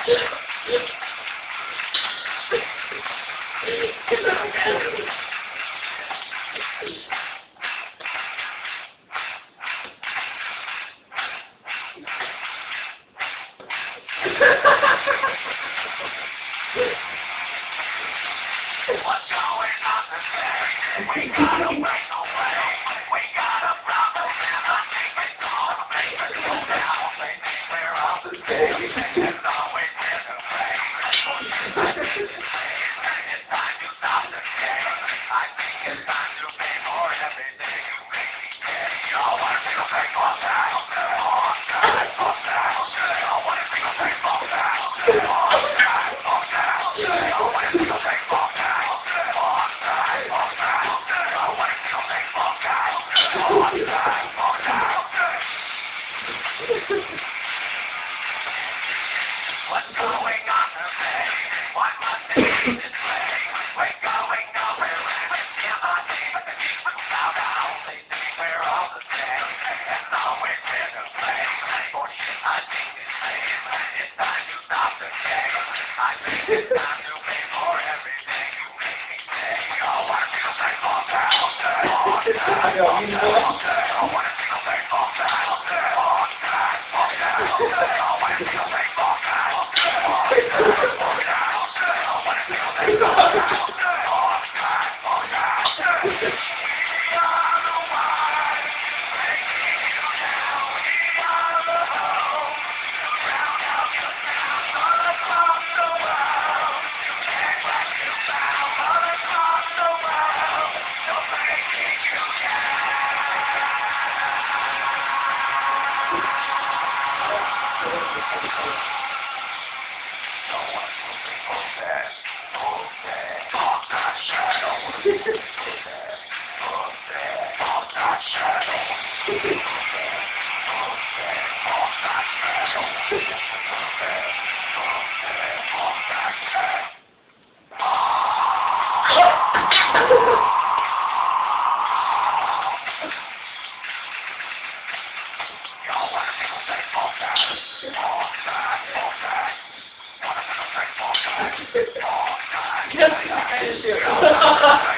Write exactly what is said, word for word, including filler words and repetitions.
What's going on today? We gotta break away. We got a problem and I think it's gonna make us go down. They think we're off the stage. It's always been the way. It's time to stop the game. I think it's time to pay for everything you make me pay. Y'all wanna see a baseball guy? Oh, God, oh, God. Y'all wanna see a baseball guy? Oh, God, oh, God. Y'all wanna see a baseball guy? What's going on today? What must be this way? We're going nowhere and it's in my name. But the people found out they think we're all the same. It's always been the way. Oh shit, I think it's lame. It's time to stop the game. I think it's time to pay for everything you make me pay. Oh, wanna see a baseball guy? Oh, God. I wanna see a baseball guy. Oh, God. Oh, God. I wanna see a baseball guy. Yes, I can do.